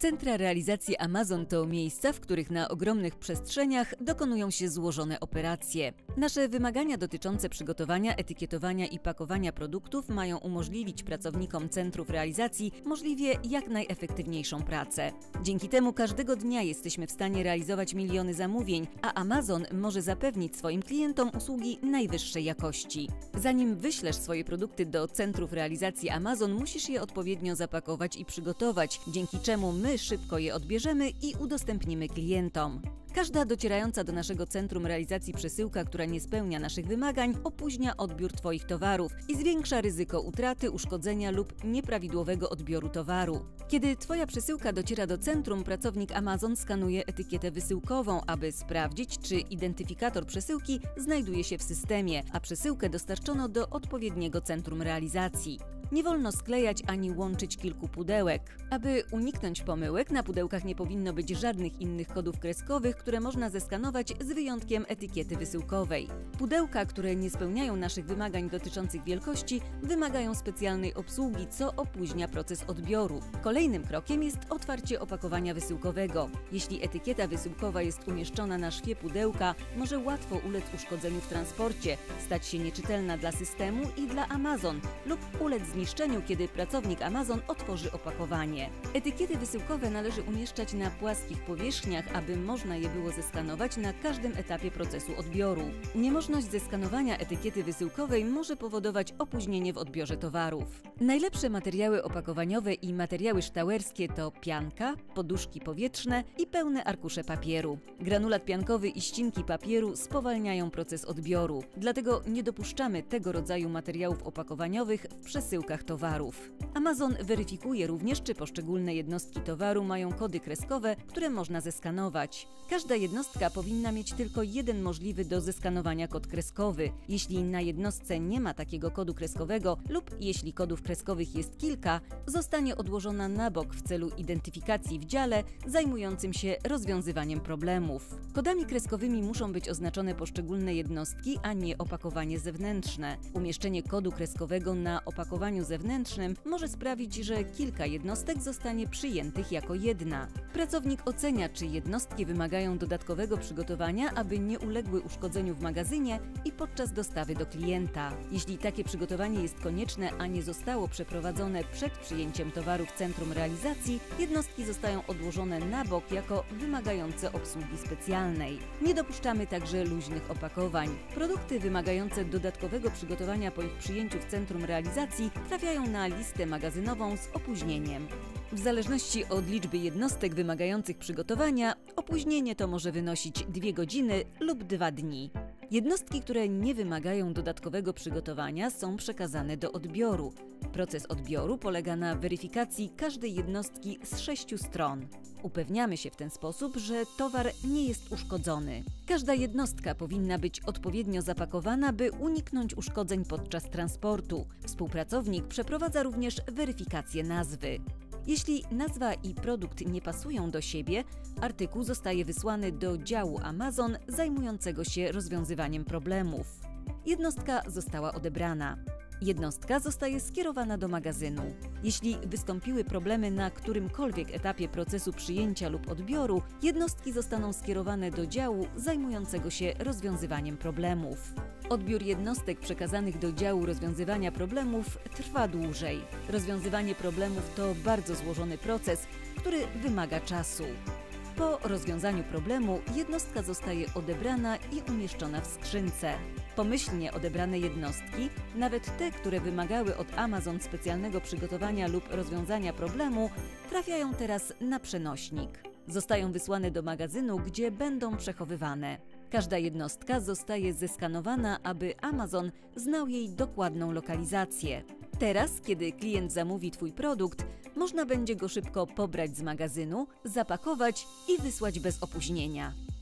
Centra realizacji Amazon to miejsca, w których na ogromnych przestrzeniach dokonują się złożone operacje. Nasze wymagania dotyczące przygotowania, etykietowania i pakowania produktów mają umożliwić pracownikom centrów realizacji możliwie jak najefektywniejszą pracę. Dzięki temu każdego dnia jesteśmy w stanie realizować miliony zamówień, a Amazon może zapewnić swoim klientom usługi najwyższej jakości. Zanim wyślesz swoje produkty do centrów realizacji Amazon, musisz je odpowiednio zapakować i przygotować, dzięki czemu my szybko je odbierzemy i udostępnimy klientom. Każda docierająca do naszego centrum realizacji przesyłka, która nie spełnia naszych wymagań, opóźnia odbiór Twoich towarów i zwiększa ryzyko utraty, uszkodzenia lub nieprawidłowego odbioru towaru. Kiedy Twoja przesyłka dociera do centrum, pracownik Amazon skanuje etykietę wysyłkową, aby sprawdzić, czy identyfikator przesyłki znajduje się w systemie, a przesyłkę dostarczono do odpowiedniego centrum realizacji. Nie wolno sklejać ani łączyć kilku pudełek. Aby uniknąć pomyłek, na pudełkach nie powinno być żadnych innych kodów kreskowych, które można zeskanować z wyjątkiem etykiety wysyłkowej. Pudełka, które nie spełniają naszych wymagań dotyczących wielkości, wymagają specjalnej obsługi, co opóźnia proces odbioru. Kolejnym krokiem jest otwarcie opakowania wysyłkowego. Jeśli etykieta wysyłkowa jest umieszczona na szwie pudełka, może łatwo ulec uszkodzeniu w transporcie, stać się nieczytelna dla systemu i dla Amazon lub ulec zniszczeniu, kiedy pracownik Amazon otworzy opakowanie. Etykiety wysyłkowe należy umieszczać na płaskich powierzchniach, aby można je było zeskanować na każdym etapie procesu odbioru. Niemożność zeskanowania etykiety wysyłkowej może powodować opóźnienie w odbiorze towarów. Najlepsze materiały opakowaniowe i materiały sztauerskie to pianka, poduszki powietrzne i pełne arkusze papieru. Granulat piankowy i ścinki papieru spowalniają proces odbioru, dlatego nie dopuszczamy tego rodzaju materiałów opakowaniowych w przesyłkach towarów. Amazon weryfikuje również, czy poszczególne jednostki towaru mają kody kreskowe, które można zeskanować. Każda jednostka powinna mieć tylko jeden możliwy do zeskanowania kod kreskowy. Jeśli na jednostce nie ma takiego kodu kreskowego lub jeśli kodów kreskowych jest kilka, zostanie odłożona na bok w celu identyfikacji w dziale zajmującym się rozwiązywaniem problemów. Kodami kreskowymi muszą być oznaczone poszczególne jednostki, a nie opakowanie zewnętrzne. Umieszczenie kodu kreskowego na opakowaniu zewnętrznym może sprawić, że kilka jednostek zostanie przyjętych jako jedna. Pracownik ocenia, czy jednostki wymagają dodatkowego przygotowania, aby nie uległy uszkodzeniu w magazynie i podczas dostawy do klienta. Jeśli takie przygotowanie jest konieczne, a nie zostało przeprowadzone przed przyjęciem towaru w centrum realizacji, jednostki zostają odłożone na bok jako wymagające obsługi specjalnej. Nie dopuszczamy także luźnych opakowań. Produkty wymagające dodatkowego przygotowania po ich przyjęciu w centrum realizacji trafiają na listę magazynową z opóźnieniem. W zależności od liczby jednostek wymagających przygotowania, opóźnienie to może wynosić 2 godziny lub 2 dni. Jednostki, które nie wymagają dodatkowego przygotowania, są przekazane do odbioru. Proces odbioru polega na weryfikacji każdej jednostki z 6 stron. Upewniamy się w ten sposób, że towar nie jest uszkodzony. Każda jednostka powinna być odpowiednio zapakowana, by uniknąć uszkodzeń podczas transportu. Współpracownik przeprowadza również weryfikację nazwy. Jeśli nazwa i produkt nie pasują do siebie, artykuł zostaje wysłany do działu Amazon zajmującego się rozwiązywaniem problemów. Jednostka została odebrana. Jednostka zostaje skierowana do magazynu. Jeśli wystąpiły problemy na którymkolwiek etapie procesu przyjęcia lub odbioru, jednostki zostaną skierowane do działu zajmującego się rozwiązywaniem problemów. Odbiór jednostek przekazanych do działu rozwiązywania problemów trwa dłużej. Rozwiązywanie problemów to bardzo złożony proces, który wymaga czasu. Po rozwiązaniu problemu jednostka zostaje odebrana i umieszczona w skrzynce. Pomyślnie odebrane jednostki, nawet te, które wymagały od Amazon specjalnego przygotowania lub rozwiązania problemu, trafiają teraz na przenośnik. Zostają wysłane do magazynu, gdzie będą przechowywane. Każda jednostka zostaje zeskanowana, aby Amazon znał jej dokładną lokalizację. Teraz, kiedy klient zamówi Twój produkt, można będzie go szybko pobrać z magazynu, zapakować i wysłać bez opóźnienia.